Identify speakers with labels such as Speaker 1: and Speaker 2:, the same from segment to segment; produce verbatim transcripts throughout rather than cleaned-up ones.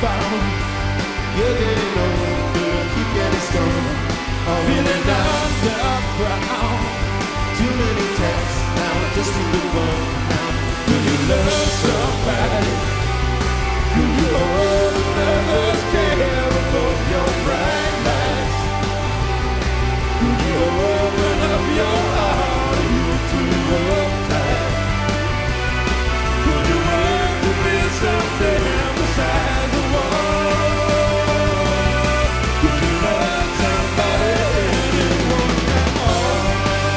Speaker 1: found. You're getting older, keep getting stronger. Feeling underground. Too many texts now, just need the one now. Could you love somebody? Could you hold another's care above your bright lights? Could you open up your heart? Are you too uptight? Could you work to be something beside the wall? Could you love somebody, anyone at all?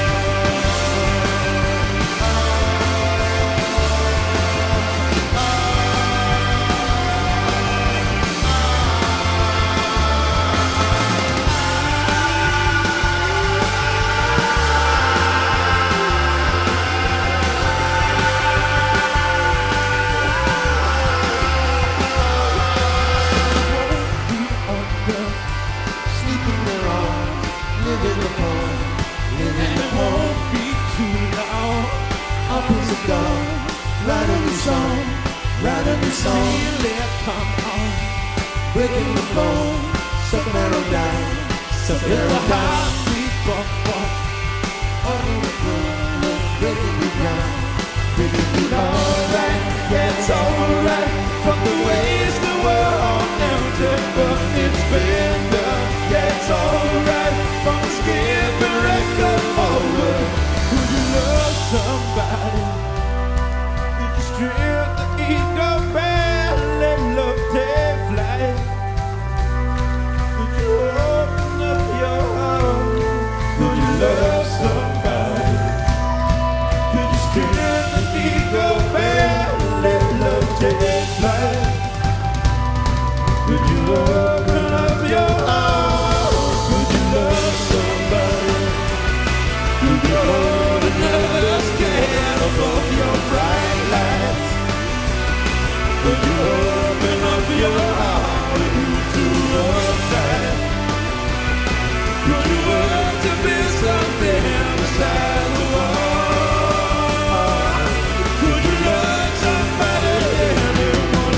Speaker 1: Write a new song, write a new song. Feel it come on, breaking the bone, so narrow down, so narrow down. Heartbeat bump bump, all the room, breaking you down, breaking you down. Alright, yeah it's alright. From the ways the world empty, but it's been done. Yeah it's alright. From the skipping record forward. Could you love somebody? Drill the ego bell, let love take flight. Could you open up your heart? Could you love somebody? Could you drill the ego bell, let love take flight? Could you open up your heart? Could you love somebody? Could you hold another's care above your bright lights? Could you open up your heart? Are you too uptight? Could you work to be something beside the wall? Could you love somebody, anyone?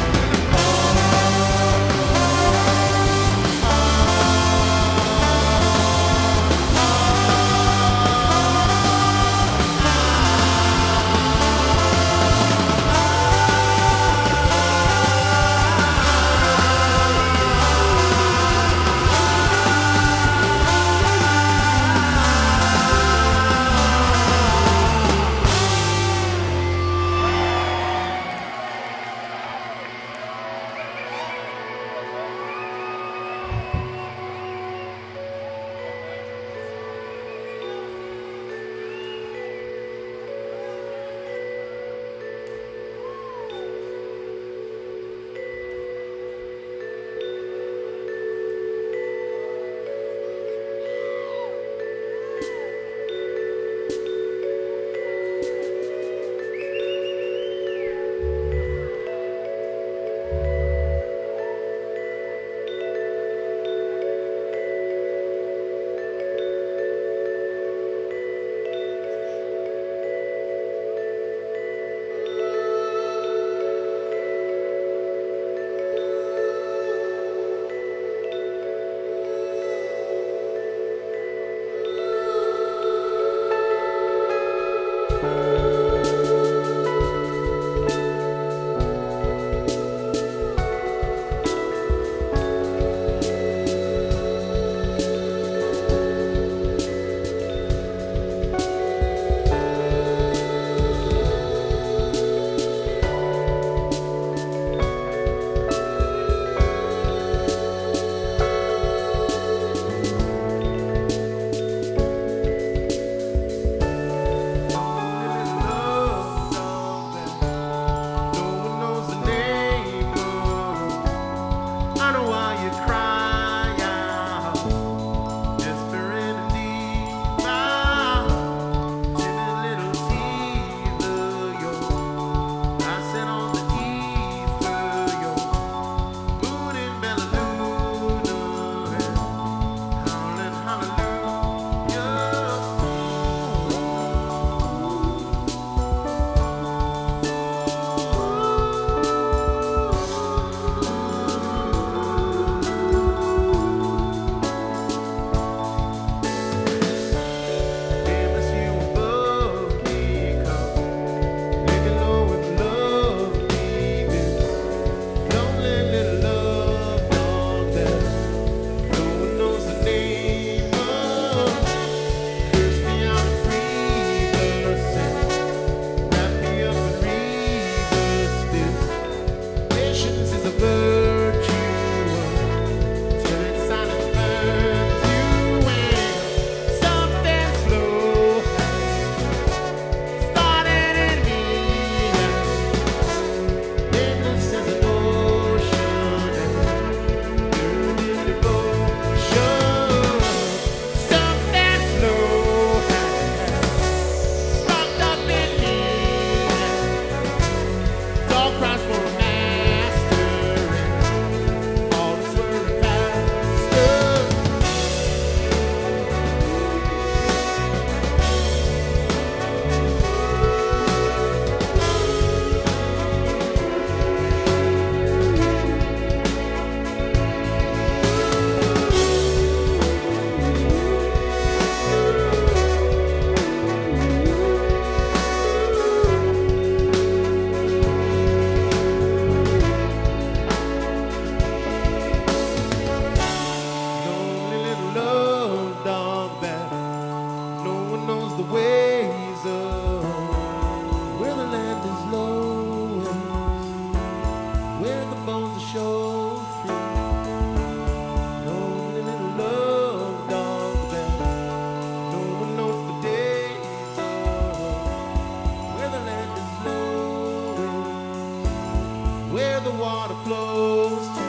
Speaker 1: where the water flows to.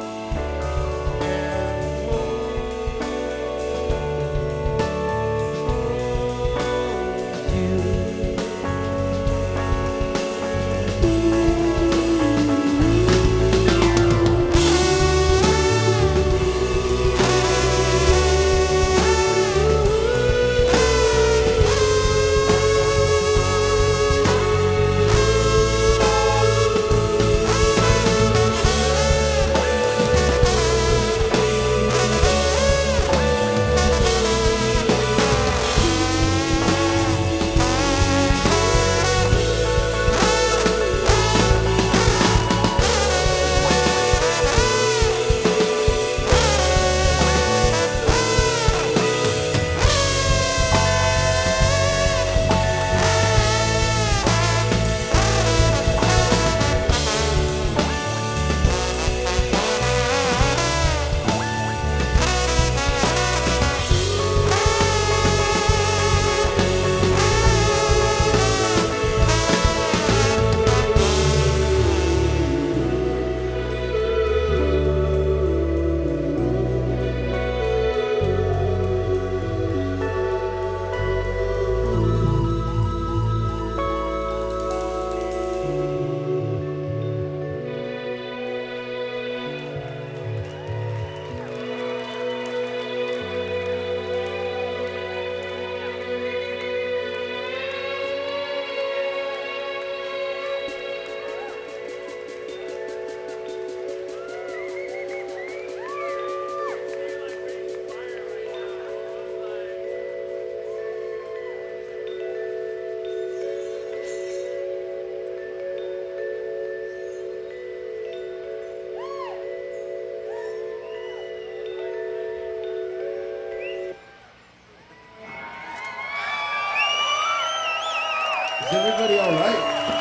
Speaker 1: Is everybody all right?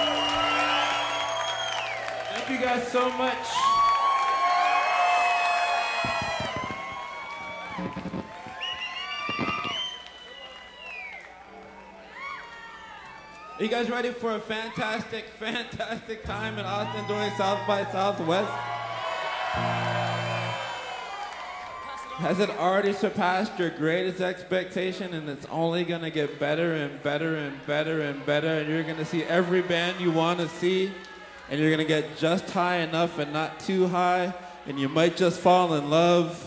Speaker 2: Thank you guys so much. Are you guys ready for a fantastic, fantastic time in Austin during South by Southwest? Has it already surpassed your greatest expectation, and it's only gonna get better and better and better and better, and you're gonna see every band you wanna see, and you're gonna get just high enough and not too high, and you might just fall in love.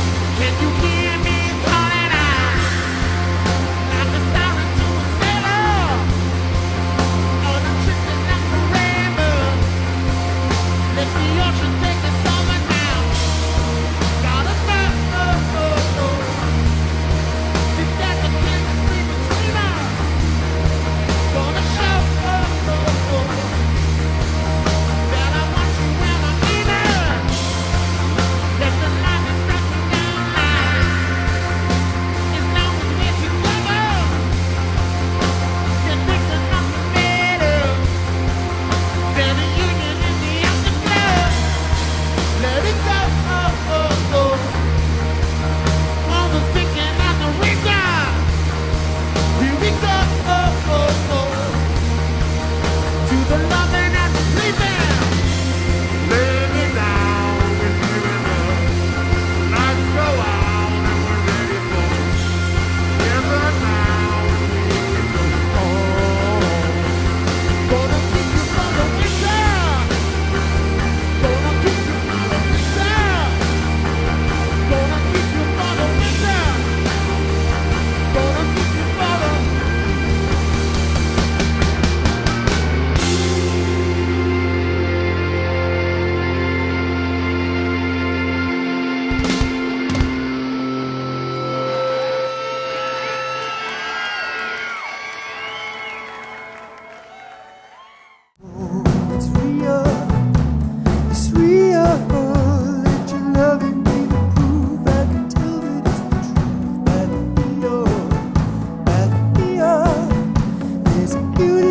Speaker 1: Can you hear me calling out? Like a siren to a sailor. is beautiful.